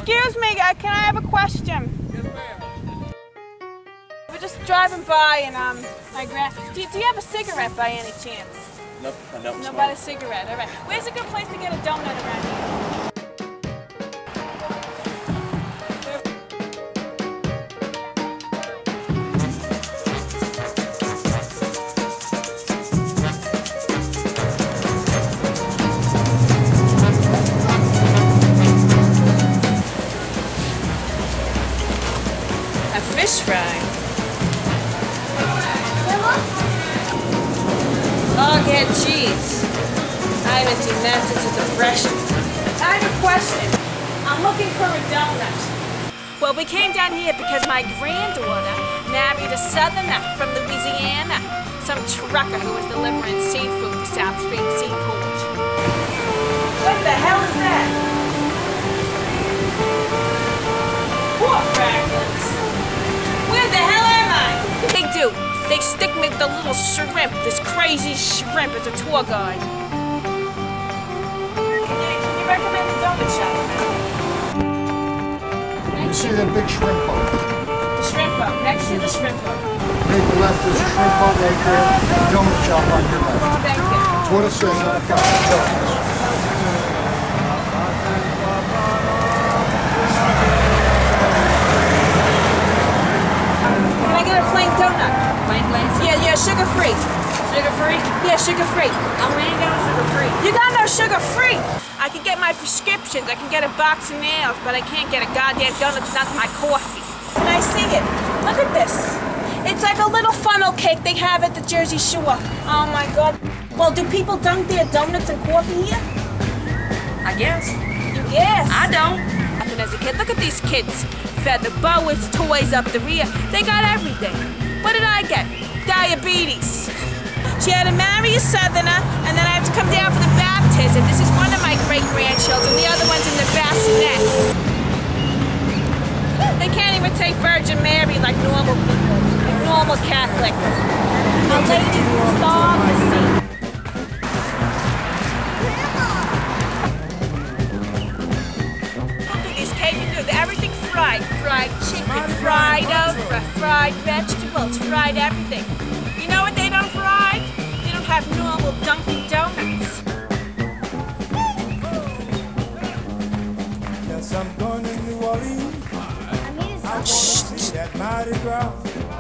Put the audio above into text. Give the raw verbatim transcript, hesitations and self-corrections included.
Excuse me, uh, can I have a question? Yes, ma'am. We're just driving by and um, my grand. Do you, do you have a cigarette by any chance? Nope, I don't No, smoke. about a cigarette. All right. Where's a good place to get a donut around here? A fish fry. Hog-head cheese. I haven't seen that since the Depression. I have a question. I'm looking for a donut. Well, we came down here because my granddaughter married a southerner from Louisiana. Some trucker who was delivering seafood to South Street Seaport. What the hell is that? Pork fragments. Where the hell am I? They do. They stick me with the little shrimp, this crazy shrimp as a tour guide. Can you, can you recommend a donut shop? You see that big shrimp boat? The shrimp boat, next to the shrimp boat. Make the left, there's a shrimp boat right there, donut shop on your left. Thank you. That's what it says on the front. Can I get a plain donut? Plain, plain? Yeah, yeah, sugar-free. Sugar-free? Yeah, sugar-free. Oh, we ain't got sugar-free. You got no sugar-free? I can get my prescriptions, I can get a box of nails, but I can't get a goddamn donut without my coffee. Can I see it? Look at this. It's like a little funnel cake they have at the Jersey Shore. Oh my God. Well, do people dunk their donuts and coffee here? I guess. You guess? I don't. As a kid, look at these kids. Feather boas, toys up the rear. They got everything. What did I get? Diabetes. She had to marry a southerner, and then I have to come down for the baptism. This is one of my great-grandchildren. The other one's in the bassinet. They can't even say Virgin Mary like normal people, like normal Catholics. A lady starved to see. Everything fried. Fried chicken, fried okra, fried vegetables, fried everything. You know what they don't fry? They don't have normal Dunkin' Donuts. Yes, I'm going to New Orleans. I want to see that Mardi Gras.